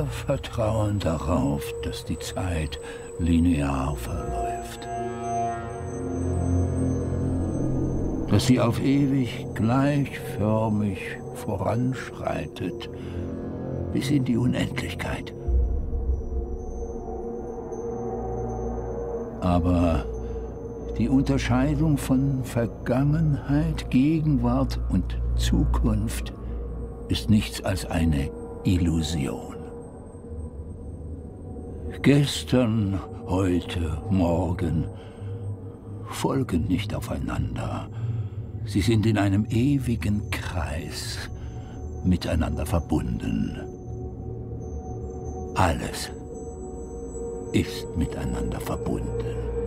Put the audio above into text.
Wir vertrauen darauf, dass die Zeit linear verläuft. Dass sie auf ewig gleichförmig voranschreitet, bis in die Unendlichkeit. Aber die Unterscheidung von Vergangenheit, Gegenwart und Zukunft ist nichts als eine Illusion. Gestern, heute, morgen folgen nicht aufeinander. Sie sind in einem ewigen Kreis miteinander verbunden. Alles ist miteinander verbunden.